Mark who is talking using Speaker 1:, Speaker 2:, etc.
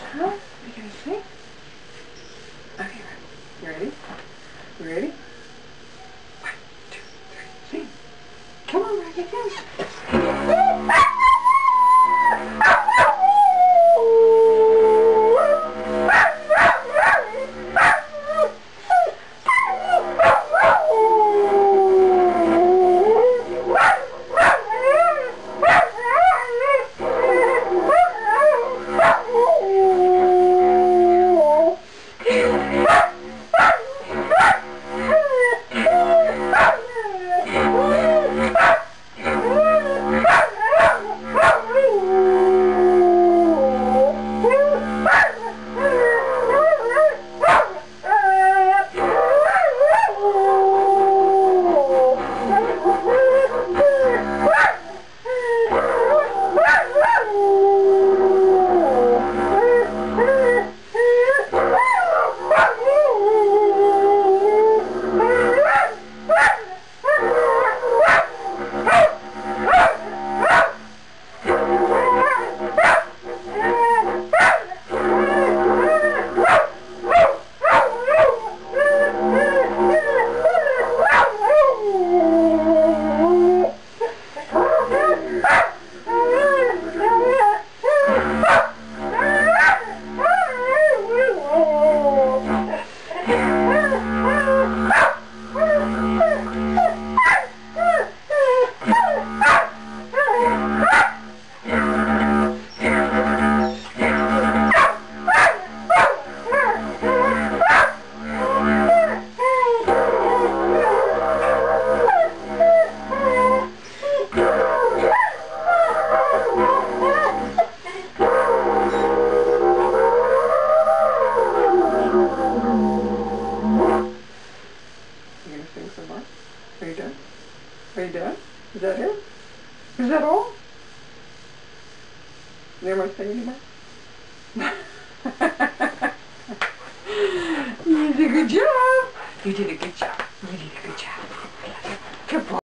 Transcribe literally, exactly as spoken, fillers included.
Speaker 1: Huh? Are you gonna sing? Okay, you ready? You ready? One, two, three, sing. Come on, Rocky, go. Are you done? Are you done? Is that it? Is that all? You never want to say anymore? You did a good job. You did a good job. You did a good job.